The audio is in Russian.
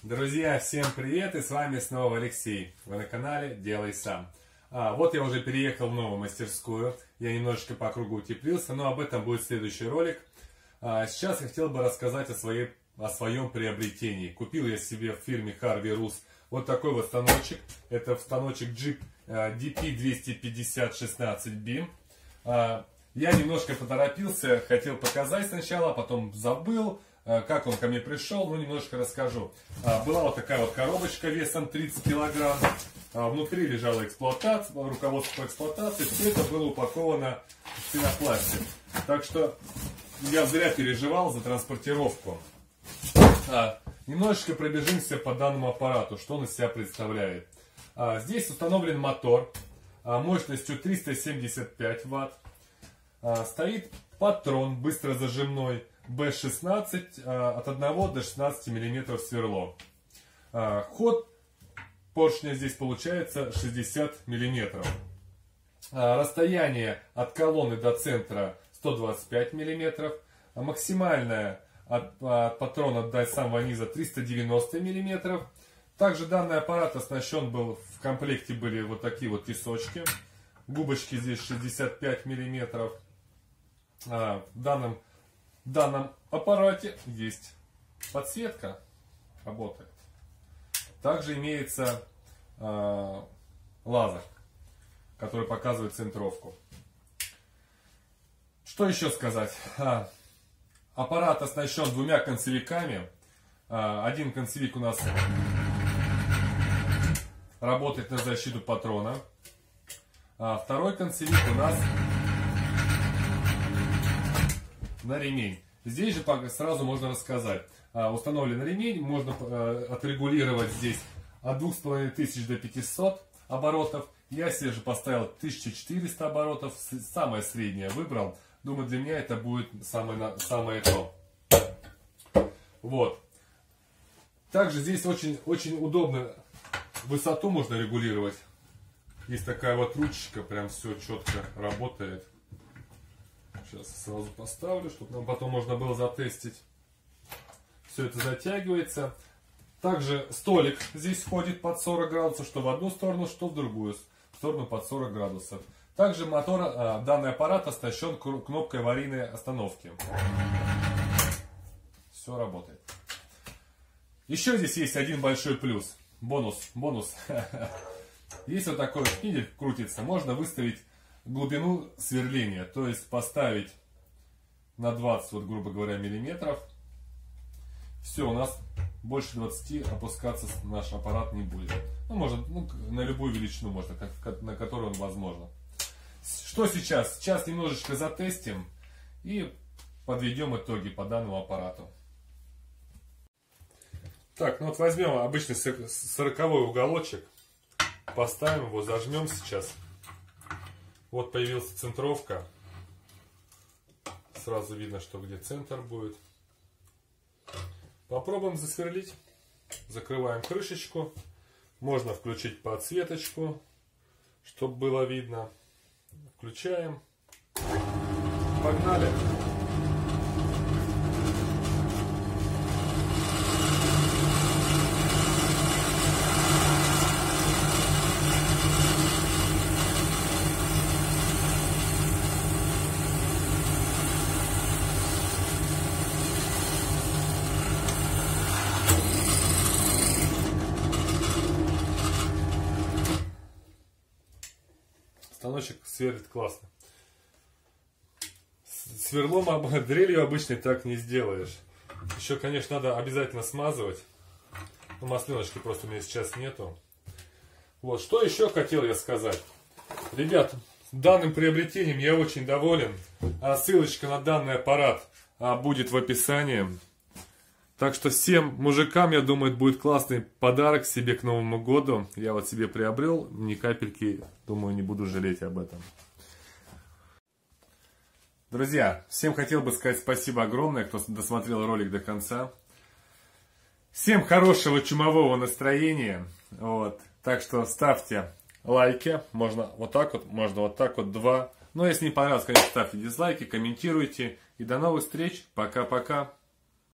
Друзья, всем привет, и с вами снова Алексей. Вы на канале Делай Сам. Вот я уже переехал в новую мастерскую. Я немножечко по кругу утеплился, но об этом будет следующий ролик. Сейчас я хотел бы рассказать о своем приобретении. Купил я себе в фирме Harvey Rules вот такой вот станочек. Это станочек Jeep DP250-16B. Я немножко поторопился, хотел показать сначала, потом забыл. Как он ко мне пришел, ну немножко расскажу. Была вот такая вот коробочка весом 30 килограмм. Внутри лежала эксплуатация, руководство по эксплуатации. Все это было упаковано в пенопласте. Так что я зря переживал за транспортировку. Немножечко пробежимся по данному аппарату, что он из себя представляет. Здесь установлен мотор мощностью 375 Вт. Стоит патрон быстрозажимной B16 от 1 до 16 мм сверло. Ход поршня здесь получается 60 мм. Расстояние от колонны до центра 125 мм. Максимальное от патрона до самого низа 390 мм. Также данный аппарат оснащен был, в комплекте были вот такие вот тесочки. Губочки здесь 65 мм. В данном аппарате есть подсветка, работает. Также имеется лазер, который показывает центровку. Что еще сказать? Аппарат оснащен двумя концевиками. Один концевик у нас работает на защиту патрона, а второй концевик у нас на ремень. Здесь же сразу можно рассказать. Установлен ремень, можно отрегулировать здесь от 2500 до 500 оборотов. Я себе же поставил 1400 оборотов, самое среднее выбрал. Думаю, для меня это будет самое то. Вот. Также здесь очень удобно, высоту можно регулировать. Есть такая вот ручечка, прям все четко работает. Сейчас сразу поставлю, чтобы нам потом можно было затестить. Все это затягивается. Также столик здесь ходит под 40 градусов, что в одну сторону, что в другую сторону под 40 градусов. Также данный аппарат оснащен кнопкой аварийной остановки. Все работает. Еще здесь есть один большой плюс. Бонус. Есть вот такой шпиндель, крутится. Можно выставить глубину сверления, то есть поставить на 20, вот, грубо говоря, миллиметров. Все, у нас больше 20 опускаться наш аппарат не будет. Ну, может, на любую величину можно, на которую он возможно. Что сейчас? Сейчас немножечко затестим и подведем итоги по данному аппарату. Так, ну вот возьмем обычный 40-й уголочек, поставим его, зажмем сейчас. Вот появилась центровка. Сразу видно, что где центр будет. Попробуем засверлить. Закрываем крышечку. Можно включить подсветочку, чтобы было видно. Включаем. Погнали. Станочек сверлит классно. Сверлом, дрелью обычной так не сделаешь. Еще, конечно, надо обязательно смазывать. Но масленочки просто у меня сейчас нету. Вот, что еще хотел я сказать. Ребят, данным приобретением я очень доволен. Ссылочка на данный аппарат будет в описании. Так что всем мужикам, я думаю, это будет классный подарок себе к Новому году. Я вот себе приобрел, ни капельки, думаю, не буду жалеть об этом. Друзья, всем хотел бы сказать спасибо огромное, кто досмотрел ролик до конца. Всем хорошего чумового настроения. Вот. Так что ставьте лайки. Можно вот так вот, 2. Но если не понравилось, конечно, ставьте дизлайки, комментируйте. И до новых встреч. Пока-пока.